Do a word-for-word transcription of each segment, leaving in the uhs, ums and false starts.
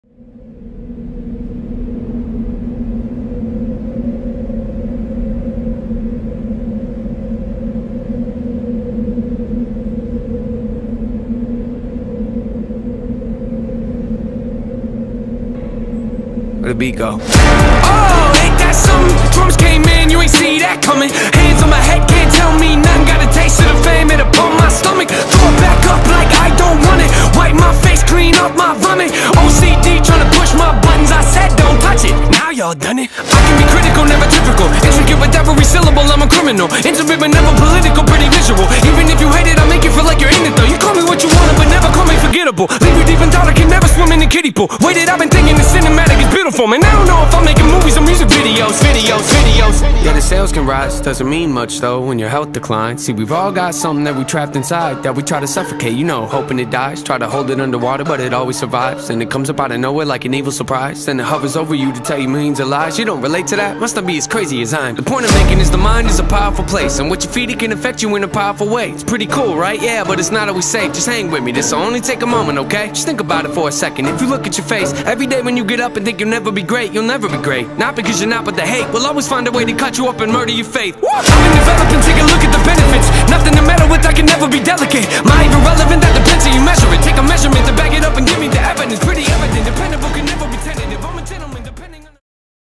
Where the beat go? Oh, ain't that something? Drums came in, you ain't see that coming. Hands on my head, can't tell me nothing. Got a taste of the fame, it'll pump my stomach. Throw it back up like I don't want it. Wipe my face, clean up my vomit. O C D trying to push my buttons, I said don't touch it. Now y'all done it. I can be critical, never typical. Intricate with every syllable, I'm a criminal. Intimate but never political, pretty visual. Even if you hate it, I make you feel like you're in it though. You call me what you want, but never call me forgettable. Leave you deep in thought, I can never swim in the kiddie pool. Waited, I've been thinking the cinematic is beautiful. Man, I don't know if I'm making movies or music videos, videos, videos. Yeah, the sales can rise, doesn't mean much though when your health declines. See, we've all got something that we trapped inside that we try to suffocate, you know, hoping it dies. Try to hold it underwater, but it always survives. And it comes up out of nowhere like an evil surprise. Then it hovers over you to tell you millions of lies. You don't relate to that? Must not be as crazy as I am. The point I'm making is the mind is a powerful place, and what you feed it can affect you in a powerful way. It's pretty cool, right? Yeah, but it's not always safe. Just hang with me, this'll only take a moment, okay? Just think about it for a second. If you look at your face every day when you get up and think you'll never be great, you'll never be great. Not because you're not, but the hate will always find a way to cut you up and murder your faith. I've been developing, take a look at the benefits. Nothing to meddle with, I can never be delicate. My even relevant, that depends how you measure it. Take a measurement to back it up and give me the evidence. Pretty evident, dependable can never be tentative. I'm a gentleman, depending on...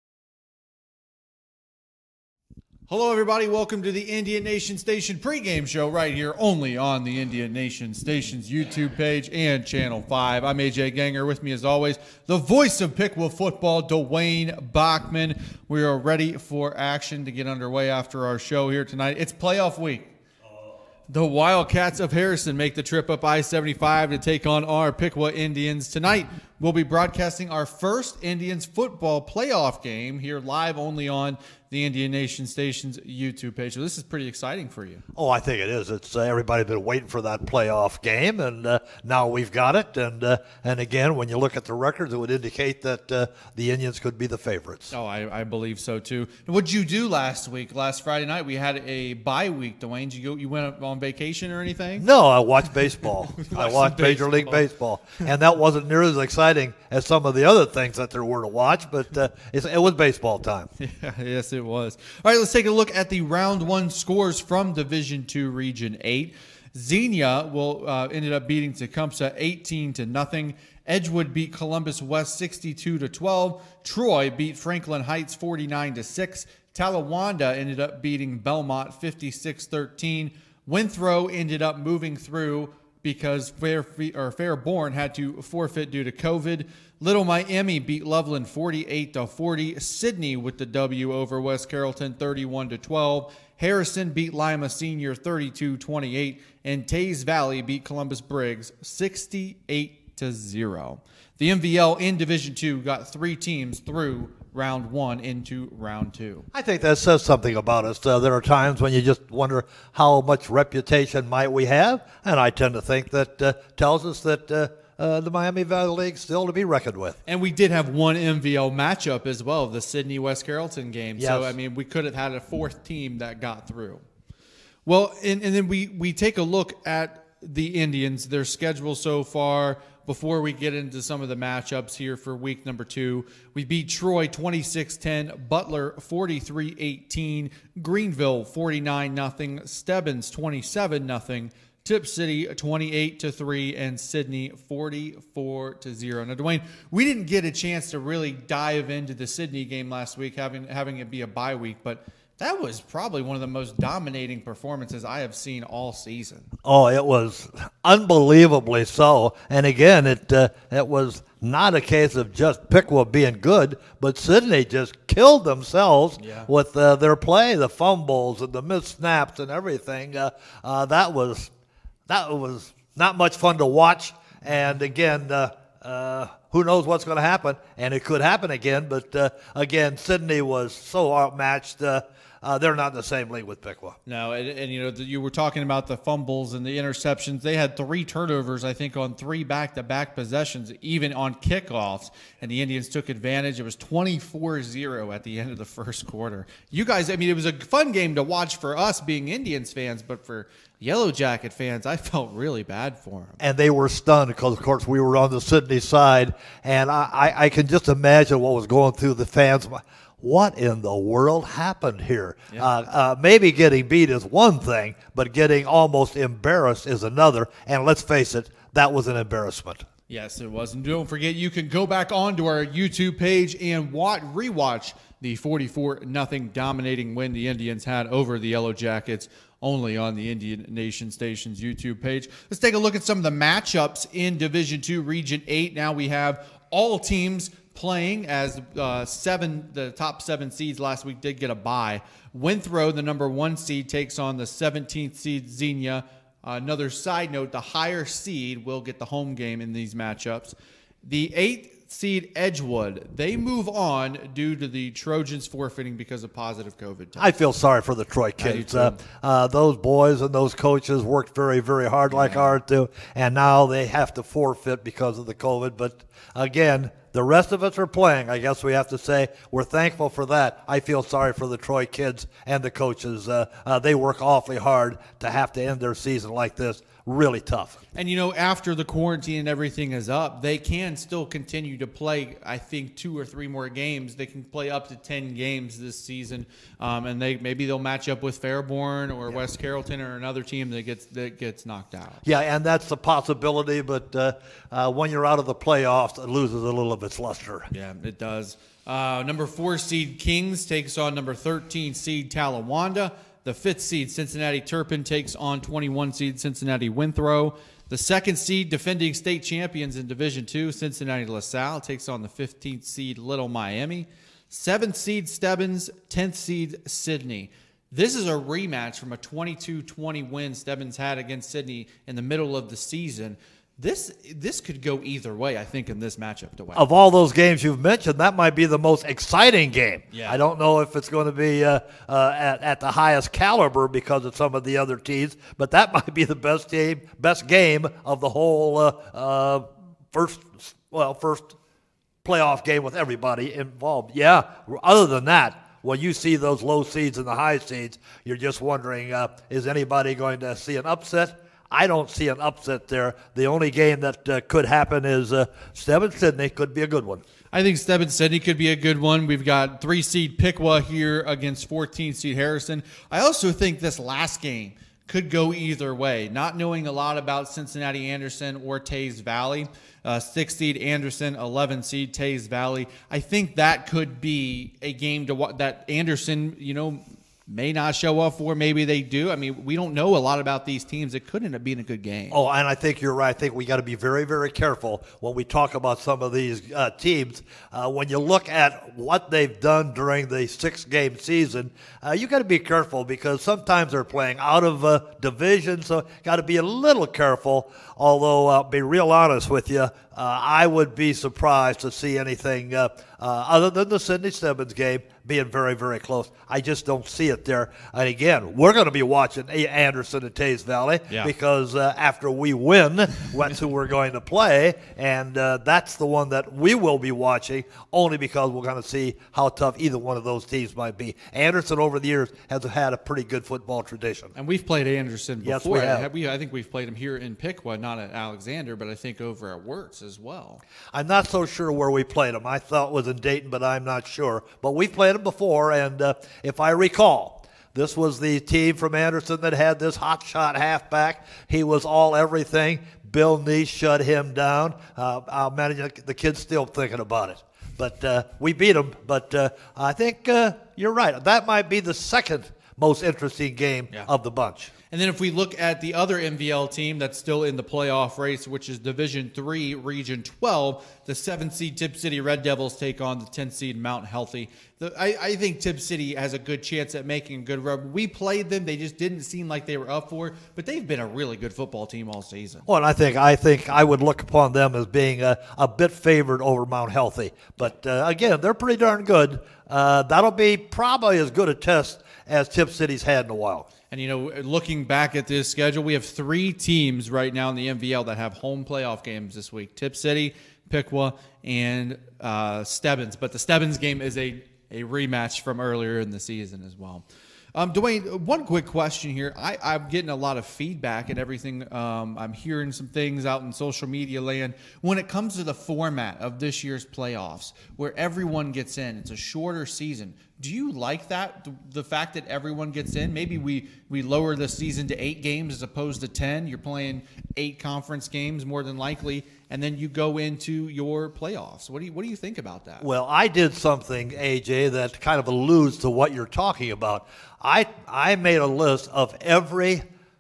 Hello everybody, welcome to the Indian Nation Station pregame show right here only on the Indian Nation Station's YouTube page and Channel five. I'm A J Ganger, with me as always, the voice of Pickwa football, Dwayne Bachman. We are ready for action to get underway after our show here tonight. It's playoff week. The Wildcats of Harrison make the trip up I seventy-five to take on our Pickwa Indians. Tonight, we'll be broadcasting our first Indians football playoff game here live only on the Indian Nation Station's YouTube page. So this is pretty exciting for you. Oh, I think it is. It's uh, everybody's been waiting for that playoff game, and uh, now we've got it. And uh, and again, when you look at the records, it would indicate that uh, the Indians could be the favorites. Oh, I, I believe so too. What'd you do last week? Last Friday night, we had a bye week. Dwayne, did you go? You went on vacation or anything? No, I watched baseball. I watched Major baseball. League Baseball, and that wasn't near as exciting as some of the other things that there were to watch. But uh, it's, it was baseball time. Yeah, yes, it was. All right, let's take a look at the round one scores from Division Two, Region Eight. Xenia will uh, ended up beating Tecumseh eighteen to nothing. Edgewood beat Columbus West sixty-two to twelve. Troy beat Franklin Heights forty-nine to six. Talawanda ended up beating Belmont fifty-six thirteen. Withrow ended up moving through because Fair or Fairborn had to forfeit due to COVID. Little Miami beat Loveland forty-eight to forty. Sydney with the W over West Carrollton thirty-one to twelve. Harrison beat Lima Senior thirty-two twenty-eight, and Taze Valley beat Columbus Briggs sixty-eight to zero. The M V L in Division two got three teams through round one into round two. I think that says something about us. Uh, there are times when you just wonder how much reputation might we have, and I tend to think that uh, tells us that uh, uh, the Miami Valley League still to be reckoned with. And we did have one M V L matchup as well, the Sydney West Carrollton game. Yes. So, I mean, we could have had a fourth team that got through. Well, and, and then we, we take a look at the Indians, their schedule so far. Before we get into some of the matchups here for week number two, we beat Troy twenty-six ten, Butler forty-three eighteen, Greenville forty-nine nothing, Stebbins twenty-seven nothing, Tip City twenty-eight to three, and Sydney forty-four to zero. Now, Dwayne, we didn't get a chance to really dive into the Sydney game last week, having having it be a bye week, but that was probably one of the most dominating performances I have seen all season. Oh, it was unbelievably so. And again, it uh, it was not a case of just Pickwa being good, but Sydney just killed themselves yeah. with uh, their play, the fumbles and the missed snaps and everything. Uh, uh, that was that was not much fun to watch. And again, uh, uh, who knows what's going to happen? And it could happen again. But uh, again, Sydney was so outmatched. Uh, uh, they're not in the same league with Piqua. No, and, and you know, the, you were talking about the fumbles and the interceptions. They had three turnovers, I think, on three back-to-back possessions, even on kickoffs, and the Indians took advantage. It was twenty-four zero at the end of the first quarter. You guys, I mean, it was a fun game to watch for us being Indians fans, but for Yellow Jacket fans, I felt really bad for them. And they were stunned because, of course, we were on the Sydney side, and I, I, I can just imagine what was going through the fans. What in the world happened here? Yeah. Uh, uh, maybe getting beat is one thing, but getting almost embarrassed is another. And let's face it, that was an embarrassment. Yes, it was. And don't forget, you can go back onto our YouTube page and watch, rewatch the forty-four nothing dominating win the Indians had over the Yellow Jackets, only on the Indian Nation Station's YouTube page. Let's take a look at some of the matchups in Division two, Region eight. Now we have all teams playing as uh, seven, the top seven seeds last week did get a bye. Winthrop, the number one seed, takes on the seventeenth seed Xenia. Uh, another side note, the higher seed will get the home game in these matchups. The eighth seed Edgewood, they move on due to the Trojans forfeiting because of positive COVID tests. I feel sorry for the Troy kids. Uh, uh, those boys and those coaches worked very, very hard like yeah. ours do, and now they have to forfeit because of the COVID. But again, the rest of us are playing. I guess we have to say we're thankful for that. I feel sorry for the Troy kids and the coaches. Uh, uh, they work awfully hard to have to end their season like this. Really tough. And, you know, after the quarantine and everything is up, they can still continue to play, I think, two or three more games. They can play up to ten games this season, um, and they maybe they'll match up with Fairborn or yeah. West Carrollton or another team that gets that gets knocked out. Yeah, and that's a possibility, but uh, uh, when you're out of the playoffs, it loses a little of its luster. Yeah, it does. Uh, number four seed Kings takes on number thirteen seed Talawanda. The fifth seed Cincinnati Turpin takes on twenty-one seed Cincinnati Winthrop. The second seed defending state champions in Division two, Cincinnati LaSalle, takes on the fifteenth seed Little Miami. seventh seed Stebbins, tenth seed Sydney. This is a rematch from a twenty-two twenty win Stebbins had against Sydney in the middle of the season. This this could go either way, I think, in this matchup. Dwayne. Of all those games you've mentioned, that might be the most exciting game. Yeah. I don't know if it's going to be uh, uh, at, at the highest caliber because of some of the other teams, but that might be the best team, best game of the whole uh, uh, first, well, first playoff game with everybody involved. Yeah, other than that, when you see those low seeds and the high seeds, you're just wondering, uh, is anybody going to see an upset? I don't see an upset there. The only game that uh, could happen is uh, Stebbins-Sydney could be a good one. I think Stebbins-Sydney could be a good one. We've got three seed Piqua here against fourteen seed Harrison. I also think this last game could go either way. Not knowing a lot about Cincinnati Anderson or Taze Valley, uh, six seed Anderson, eleven seed Taze Valley. I think that could be a game to what that Anderson, you know, may not show up for. Maybe they do. I mean, we don't know a lot about these teams. It could end up being a good game. Oh, and I think you're right. I think we got to be very, very careful when we talk about some of these uh, teams. Uh, when you look at what they've done during the six-game season, uh, you got to be careful because sometimes they're playing out of uh, division, so got to be a little careful. Although, I'll be real honest with you, uh, I would be surprised to see anything uh, uh, other than the Sydney Stebbins game being very, very close. I just don't see it there. And again, we're going to be watching Anderson and Taze Valley yeah. because uh, after we win, that's who we're going to play. And uh, that's the one that we will be watching only because we're going to see how tough either one of those teams might be. Anderson over the years has had a pretty good football tradition. And we've played Anderson before. Yes, we have. We, I think we've played him here in Piqua, not at Alexander, but I think over at Wirtz as well. I'm not so sure where we played him. I thought it was in Dayton, but I'm not sure. But we played him before, and uh, if I recall, this was the team from Anderson that had this hotshot halfback. He was all everything. Bill Neese shut him down. Uh, I'll manage, the kid's still thinking about it. But uh, we beat him. But uh, I think uh, you're right. That might be the second most interesting game yeah. of the bunch. And then if we look at the other M V L team that's still in the playoff race, which is Division three, Region twelve, the seventh seed Tipp City Red Devils take on the tenth seed Mount Healthy. The, I, I think Tipp City has a good chance at making a good run. We played them. They just didn't seem like they were up for it, but they've been a really good football team all season. Well, and I think I think I would look upon them as being a, a bit favored over Mount Healthy. But, uh, again, they're pretty darn good. Uh, that'll be probably as good a test as Tip City's had in a while. And, you know, looking back at this schedule, we have three teams right now in the M V L that have home playoff games this week. Tip City, Piqua, and uh, Stebbins. But the Stebbins game is a, a rematch from earlier in the season as well. Um, Dwayne, one quick question here. I, I'm getting a lot of feedback and everything. Um, I'm hearing some things out in social media land. When it comes to the format of this year's playoffs, where everyone gets in, it's a shorter season. Do you like that, the, the fact that everyone gets in? Maybe we, we lower the season to eight games as opposed to ten. You're playing eight conference games more than likely, and then you go into your playoffs. What do you, what do you think about that? Well, I did something, A J, that kind of alludes to what you're talking about. I I made a list of every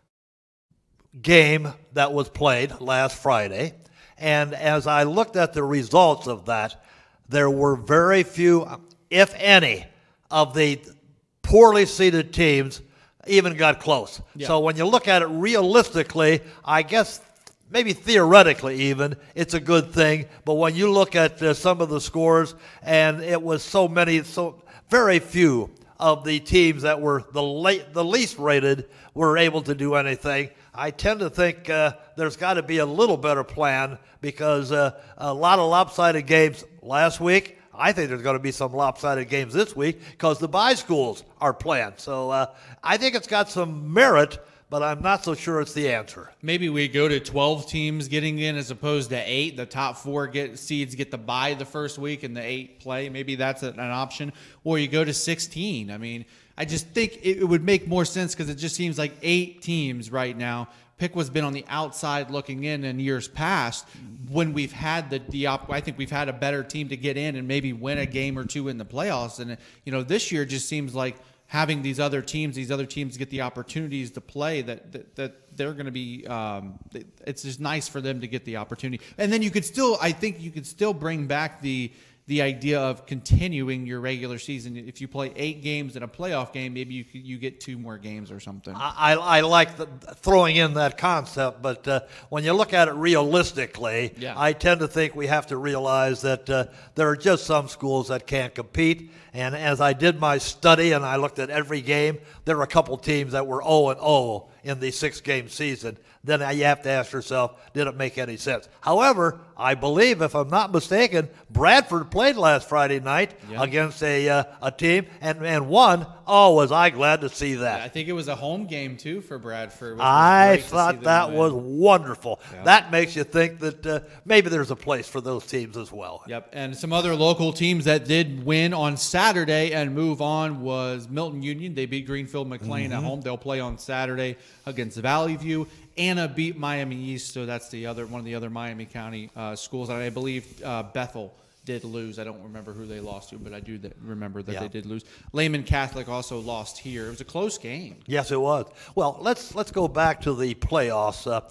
game that was played last Friday, and as I looked at the results of that, there were very few, if any, of the poorly seeded teams even got close. Yeah. So when you look at it realistically, I guess maybe theoretically even, it's a good thing. But when you look at uh, some of the scores, and it was so many, so very few of the teams that were the late, the least rated were able to do anything. I tend to think uh, there's got to be a little better plan, because uh, a lot of lopsided games last week. I think there's going to be some lopsided games this week because the bye schools are playing. So uh, I think it's got some merit, but I'm not so sure it's the answer. Maybe we go to twelve teams getting in as opposed to eight. The top four get seeds get the bye the first week and the eight play. Maybe that's an option. Or you go to sixteen. I mean, I just think it would make more sense, because it just seems like eight teams right now. Piqua's been on the outside looking in in years past when we've had the, the op- I think we've had a better team to get in and maybe win a game or two in the playoffs. And, you know, this year just seems like having these other teams, these other teams get the opportunities to play, that that, that they're going to be, um, it's just nice for them to get the opportunity. And then you could still, I think you could still bring back the the idea of continuing your regular season. If you play eight games in a playoff game, maybe you you get two more games or something. I, I like the, throwing in that concept, but uh, when you look at it realistically, yeah. I tend to think we have to realize that uh, there are just some schools that can't compete. And as I did my study and I looked at every game, there were a couple teams that were oh and oh in the six-game season. Then you have to ask yourself, did it make any sense? However, I believe, if I'm not mistaken, Bradford played last Friday night yeah. against a uh, a team and, and won. Oh, was I glad to see that. Yeah, I think it was a home game, too, for Bradford. I thought that was wonderful. Yeah. That makes you think that uh, maybe there's a place for those teams as well. Yep, and some other local teams that did win on Saturday and move on was Milton Union. They beat Greenfield McLean Mm-hmm. at home. They'll play on Saturday against Valley View. Anna beat Miami East, so that's the other one of the other Miami County uh, schools. And I believe uh, Bethel did lose. I don't remember who they lost to, but I do th- remember that yeah. they did lose. Lehman Catholic also lost here. It was a close game. Yes, it was. Well, let's let's go back to the playoffs. Uh,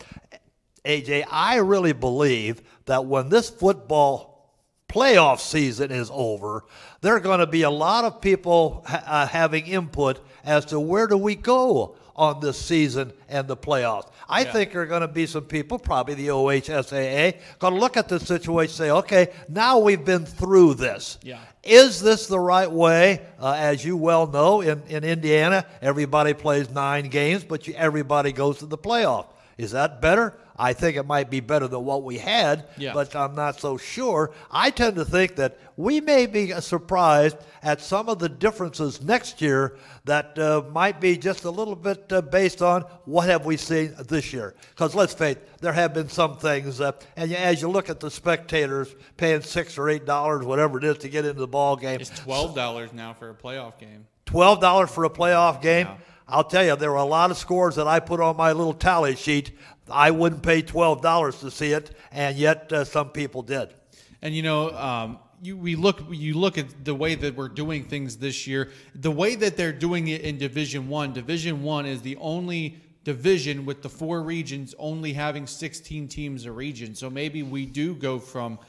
A J, I really believe that when this football playoff season is over, there are going to be a lot of people ha- uh, having input as to where do we go on this season and the playoffs. I yeah. think there are going to be some people, probably the O H S A A, going to look at the situation and say, okay, now we've been through this. Yeah. Is this the right way? Uh, as you well know, in, in Indiana, everybody plays nine games, but you, everybody goes to the playoff. Is that better? I think it might be better than what we had, yeah. but I'm not so sure. I tend to think that we may be surprised at some of the differences next year that uh, might be just a little bit uh, based on what have we seen this year. Because let's face it, there have been some things, uh, and as you look at the spectators paying six or eight dollars, whatever it is, to get into the ball game. It's twelve dollars now for a playoff game. twelve dollars for a playoff game? Yeah. I'll tell you, there were a lot of scores that I put on my little tally sheet. I wouldn't pay twelve dollars to see it, and yet uh, some people did. And, you know, um, you, we look, you look at the way that we're doing things this year, the way that they're doing it in Division One. Division One is the only division with the four regions only having sixteen teams a region. So maybe we do go from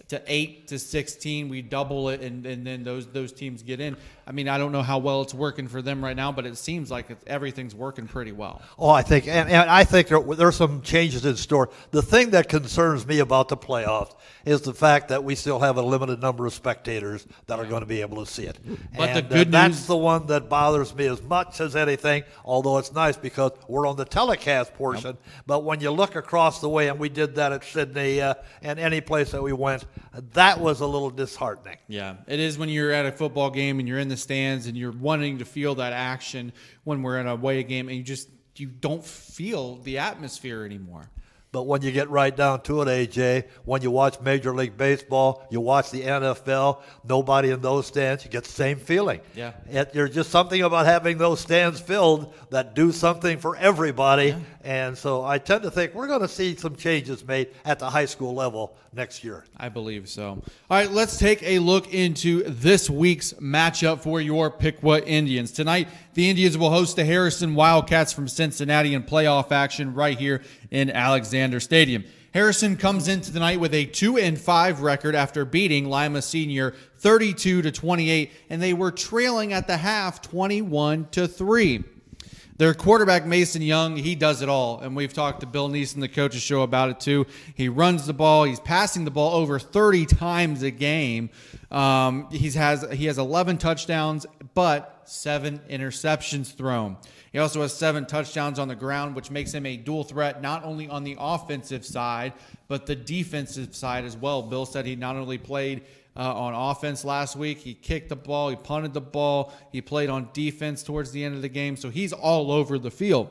to eight to sixteen. We double it, and, and then those those teams get in. I mean, I don't know how well it's working for them right now, but it seems like it's, everything's working pretty well. Oh, I think, and, and I think there, there are some changes in store. The thing that concerns me about the playoffs is the fact that we still have a limited number of spectators that are going to be able to see it. But and the good uh, that's news, the one that bothers me as much as anything, although it's nice because we're on the telecast portion. Yep. But when you look across the way, and we did that at Sydney uh, and any place that we went, that was a little disheartening. Yeah, it is when you're at a football game and you're in the stands and you're wanting to feel that action when we're in a away game, and you just you don't feel the atmosphere anymore. But when you get right down to it, A J, when you watch Major League Baseball, you watch the N F L, nobody in those stands, you get the same feeling. Yeah. It, there's just something about having those stands filled that do something for everybody. Yeah. And so I tend to think we're going to see some changes made at the high school level next year. I believe so. All right, let's take a look into this week's matchup for your Piqua Indians. Tonight, the Indians will host the Harrison Wildcats from Cincinnati in playoff action right here in Alexander Stadium. Harrison comes into the night with a two and five record after beating Lima Senior thirty-two to twenty-eight, and they were trailing at the half twenty-one to three. Their quarterback, Mason Young, he does it all, and we've talked to Bill Neeson, the coach's show, about it too. He runs the ball. He's passing the ball over thirty times a game. Um, he's has he has eleven touchdowns, but seven interceptions thrown. He also has seven touchdowns on the ground, which makes him a dual threat, not only on the offensive side, but the defensive side as well. Bill said he not only played Uh, on offense last week, he kicked the ball, he punted the ball, he played on defense towards the end of the game, so he's all over the field.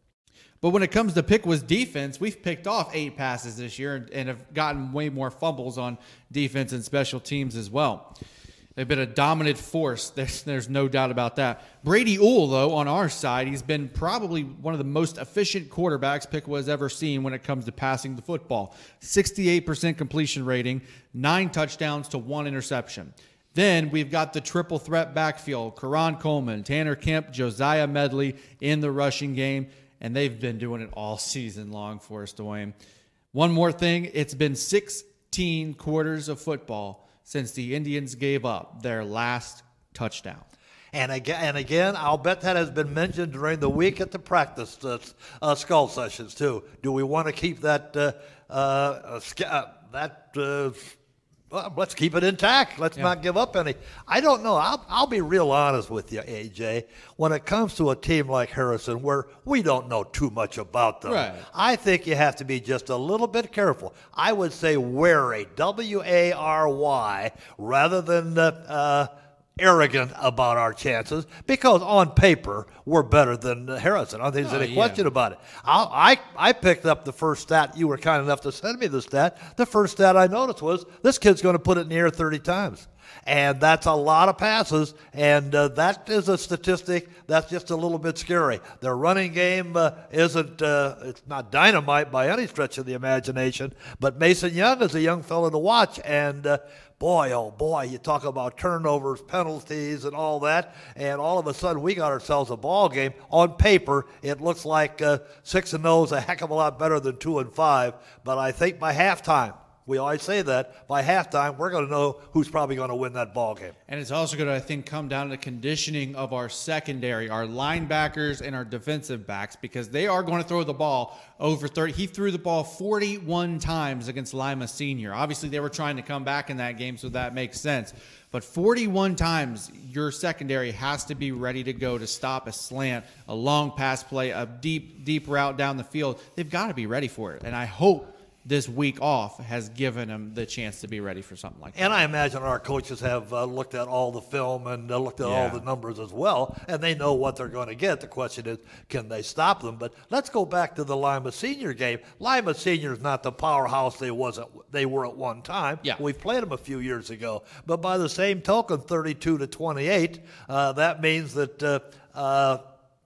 But when it comes to Piqua's defense, we've picked off eight passes this year and, and have gotten way more fumbles on defense and special teams as well. They've been a dominant force. There's, there's no doubt about that. Brady Uhl, though, on our side, he's been probably one of the most efficient quarterbacks Piqua has ever seen when it comes to passing the football. sixty-eight percent completion rating, nine touchdowns to one interception. Then we've got the triple threat backfield, Karan Coleman, Tanner Kemp, Josiah Medley in the rushing game, and they've been doing it all season long for us, Dwayne. One more thing, it's been sixteen quarters of football since the Indians gave up their last touchdown. And again, and again, I'll bet that has been mentioned during the week at the practice uh, uh, skull sessions too. Do we want to keep that? Uh, uh, uh, that uh, well, let's keep it intact. Let's yeah. not give up any. I don't know. I'll, I'll be real honest with you, A J. When it comes to a team like Harrison, where we don't know too much about them, right. I think you have to be just a little bit careful. I would say wary, W A R Y, rather than uh, uh, arrogant about our chances, because on paper we're better than Harrison. I don't think there's oh, any yeah. question about it. I'll, I I picked up the first stat. You were kind enough to send me the stat. The first stat I noticed was this kid's going to put it in the air thirty times. And that's a lot of passes, and uh, that is a statistic that's just a little bit scary. Their running game uh, isn't, uh, it's not dynamite by any stretch of the imagination, but Mason Young is a young fellow to watch, and uh, boy, oh boy, you talk about turnovers, penalties, and all that, and all of a sudden we got ourselves a ball game. On paper, it looks like uh, six and oh is a heck of a lot better than two and five, but I think by halftime, we always say that, by halftime, we're going to know who's probably going to win that ball game. And it's also going to, I think, come down to the conditioning of our secondary, our linebackers and our defensive backs, because they are going to throw the ball over thirty. He threw the ball forty-one times against Lima Senior. Obviously, they were trying to come back in that game, so that makes sense. But forty-one times, your secondary has to be ready to go to stop a slant, a long pass play, a deep, deep route down the field. They've got to be ready for it. And I hope this week off has given them the chance to be ready for something like that. And I imagine our coaches have uh, looked at all the film and uh, looked at yeah. all the numbers as well, and they know what they're going to get. The question is, can they stop them? But let's go back to the Lima Senior game. Lima Senior is not the powerhouse they was at, they were at one time. Yeah. We played them a few years ago. But by the same token, thirty-two to twenty-eight, uh, that means that uh, uh,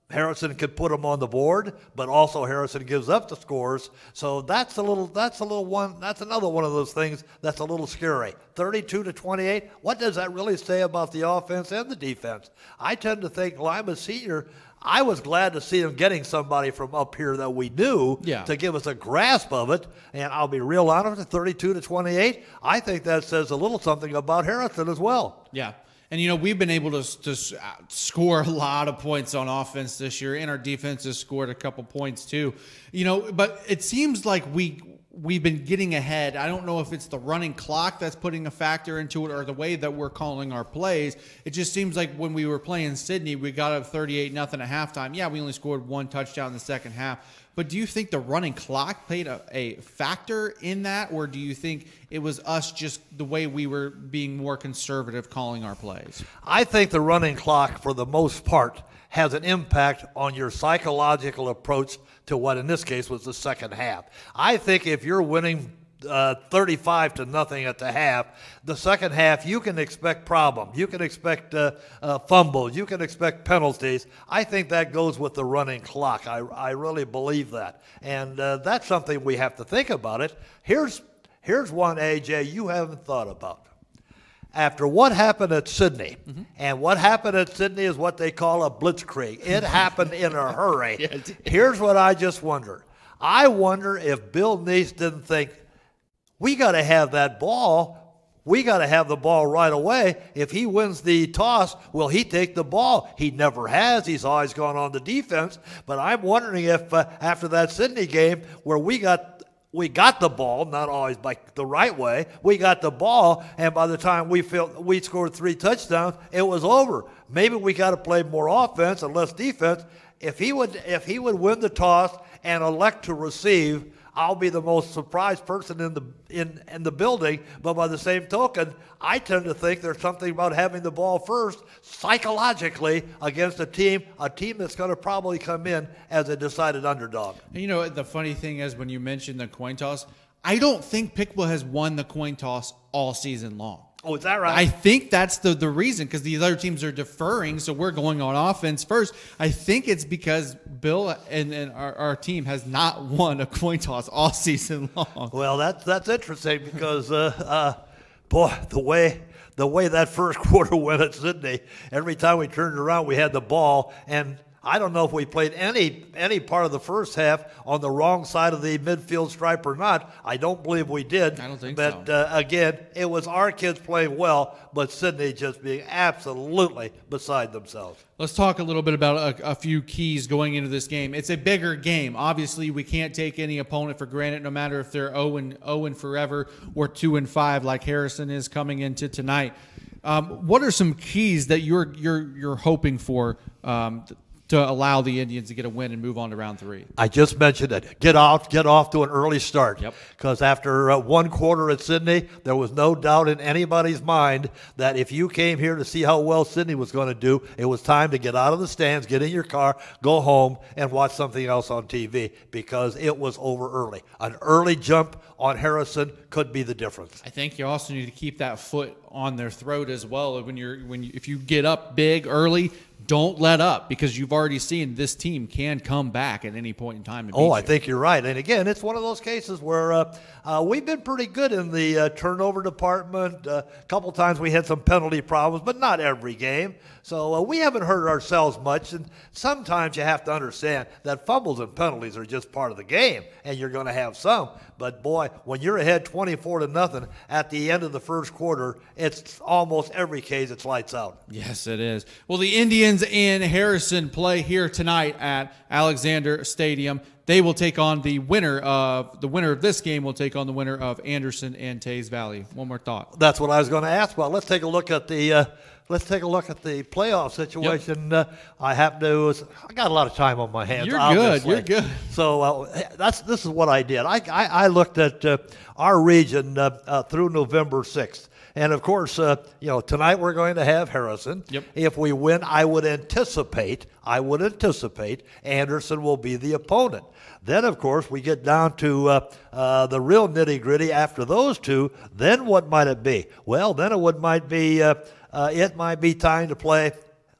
Harrison could put them on the board, but also Harrison gives up the scores. So that's a little, that's a little one, that's another one of those things that's a little scary. thirty-two to twenty-eight, what does that really say about the offense and the defense? I tend to think Lima Senior, I was glad to see them getting somebody from up here that we knew yeah. to give us a grasp of it. And I'll be real honest, thirty-two to twenty-eight, I think that says a little something about Harrison as well. Yeah. And, you know, we've been able to, to score a lot of points on offense this year, and our defense has scored a couple points too. You know, but it seems like we, we've been getting ahead. I don't know if it's the running clock that's putting a factor into it or the way that we're calling our plays. It just seems like when we were playing Sydney, we got up thirty-eight nothing at halftime. Yeah, we only scored one touchdown in the second half. But do you think the running clock played a, a factor in that, or do you think it was us just the way we were being more conservative calling our plays? I think the running clock, for the most part, has an impact on your psychological approach to what, in this case, was the second half. I think if you're winning Uh, thirty-five to nothing at the half, the second half you can expect problems. You can expect uh, uh, fumbles. You can expect penalties. I think that goes with the running clock. I, I really believe that. And uh, that's something we have to think about it. Here's, here's one, A J, you haven't thought about. After what happened at Sydney, mm-hmm. and what happened at Sydney is what they call a blitzkrieg. It happened in a hurry. Yeah, here's what I just wonder. I wonder if Bill Neese didn't think, we got to have that ball. We got to have the ball right away. If he wins the toss, will he take the ball? He never has. He's always gone on the defense. But I'm wondering if uh, after that Sydney game where we got we got the ball, not always by the right way, we got the ball, and by the time we felt we scored three touchdowns, it was over. Maybe we got to play more offense and less defense. If he would, if he would win the toss and elect to receive, I'll be the most surprised person in the in, in the building, but by the same token, I tend to think there's something about having the ball first psychologically against a team, a team that's going to probably come in as a decided underdog. And you know, the funny thing is when you mentioned the coin toss, I don't think Piqua has won the coin toss all season long. Oh, is that right? I think that's the, the reason, because these other teams are deferring, so we're going on offense first. I think it's because Bill and, and our, our team has not won a coin toss all season long. Well, that's that's interesting because, uh, uh, boy, the way the way that first quarter went at Sydney, every time we turned around, we had the ball, and I don't know if we played any any part of the first half on the wrong side of the midfield stripe or not. I don't believe we did. I don't think but, so. But, uh, again, it was our kids playing well, but Sydney just being absolutely beside themselves. Let's talk a little bit about a, a few keys going into this game. It's a bigger game. Obviously, we can't take any opponent for granted, no matter if they're oh and forever or two and five like Harrison is coming into tonight. Um, what are some keys that you're you're you're hoping for um, to allow the Indians to get a win and move on to round three? I just mentioned it. Get off, get off to an early start. Yep. Because after uh, one quarter at Sydney, there was no doubt in anybody's mind that if you came here to see how well Sydney was going to do, it was time to get out of the stands, get in your car, go home, and watch something else on T V because it was over early. An early jump on Harrison could be the difference. I think you also need to keep that foot on their throat as well. When you're when you, if you get up big early, don't let up, because you've already seen this team can come back at any point in time. And oh, I think you're right. And again, it's one of those cases where uh, uh, we've been pretty good in the uh, turnover department. Uh, a couple times we had some penalty problems, but not every game. So uh, we haven't hurt ourselves much. And sometimes you have to understand that fumbles and penalties are just part of the game, and you're going to have some. But boy, when you're ahead twenty-four to nothing at the end of the first quarter, it's almost every case it's lights out. Yes, it is. Well, the Indians and Harrison play here tonight at Alexander Stadium. They will take on the winner of the winner of this game will take on the winner of Anderson and Tays Valley. One more thought. That's what I was going to ask about. Let's take a look at the uh, let's take a look at the playoff situation. Yep. Uh, I happen to. I got a lot of time on my hands. You're obviously. good. You're good. So uh, that's this is what I did. I I, I looked at uh, our region uh, uh, through November sixth. And, of course, uh, you know, tonight we're going to have Harrison. Yep. If we win, I would anticipate, I would anticipate Anderson will be the opponent. Then, of course, we get down to uh, uh, the real nitty-gritty after those two. Then what might it be? Well, then it would might be uh, uh, it might be time to play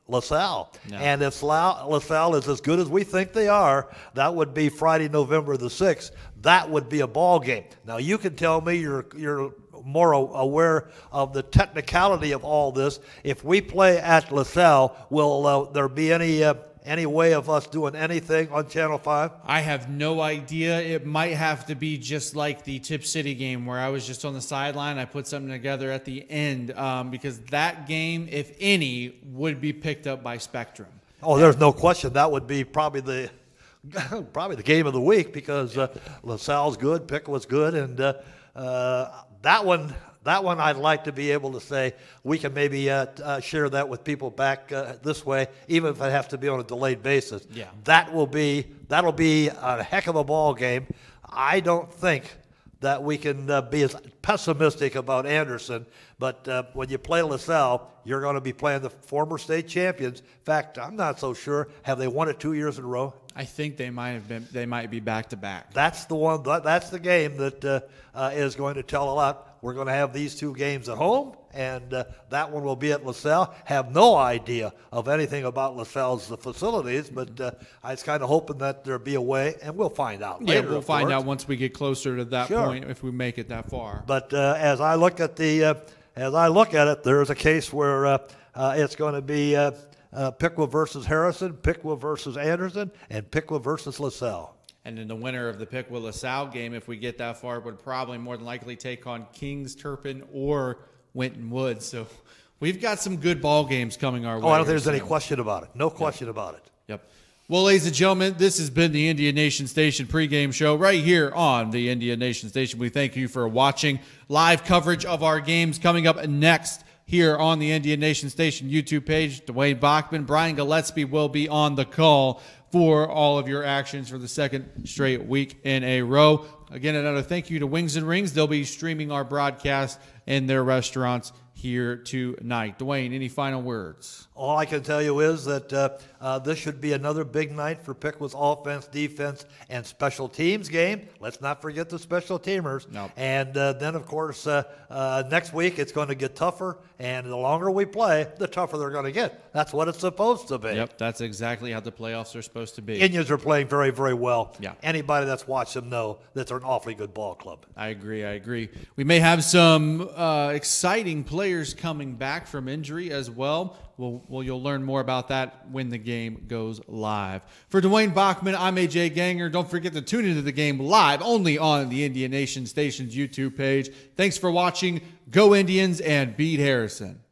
LaSalle. No. And if La- LaSalle is as good as we think they are, that would be Friday, November the sixth. That would be a ball game. Now, you can tell me you're you're more aware of the technicality of all this. If we play at LaSalle, will uh, there be any uh, any way of us doing anything on Channel five? I have no idea. It might have to be just like the Tip City game where I was just on the sideline. I put something together at the end um, because that game, if any, would be picked up by Spectrum. Oh, there's no question. That would be probably the probably the game of the week because uh, LaSalle's good, Piqua good, and uh, uh, that one. That one I'd like to be able to say we can maybe uh, uh, share that with people back uh, this way, even if it has to be on a delayed basis. Yeah. That will be that'll be a heck of a ball game. I don't think that we can uh, be as pessimistic about Anderson, but uh, when you play LaSalle, you're going to be playing the former state champions. In fact, I'm not so sure. Have they won it two years in a row? I think they might have been. They might be back to back. That's the one. That's the game that uh, uh, is going to tell a lot. We're going to have these two games at home, and uh, that one will be at LaSalle. Have no idea of anything about LaSalle's facilities, but uh, I was kind of hoping that there'd be a way, and we'll find out Yeah, later. we'll of find course. out once we get closer to that Sure. point if we make it that far. But uh, as I look at the, uh, as I look at it, there is a case where uh, uh, it's going to be uh, uh, Piqua versus Harrison, Piqua versus Anderson, and Piqua versus LaSalle. And then the winner of the Piqua LaSalle game, if we get that far, would probably more than likely take on Kings, Turpin, or Winton Woods. So we've got some good ball games coming our way. Oh, I don't think here there's any soon. question about it. No question about it. Yep. Well, ladies and gentlemen, this has been the Indian Nation Station pregame show right here on the Indian Nation Station. We thank you for watching. Live coverage of our games coming up next here on the Indian Nation Station YouTube page. Dwayne Bachman, Brian Gillespie will be on the call for all of your actions for the second straight week in a row. Again, another thank you to Wings and Rings. They'll be streaming our broadcast in their restaurants here tonight. Dwayne, any final words? All I can tell you is that uh, uh, this should be another big night for Piqua's offense, defense, and special teams game. Let's not forget the special teamers. Nope. And uh, then, of course, uh, uh, next week it's going to get tougher, and the longer we play, the tougher they're going to get. That's what it's supposed to be. Yep, that's exactly how the playoffs are supposed to be. Indians are playing very, very well. Yeah. Anybody that's watched them know that they're an awfully good ball club. I agree. I agree. We may have some uh, exciting players coming back from injury as well. Well, well, you'll learn more about that when the game goes live. For Dwayne Bachman, I'm A J Ganger. Don't forget to tune into the game live only on the Indian Nation Station's YouTube page. Thanks for watching. Go Indians and beat Harrison.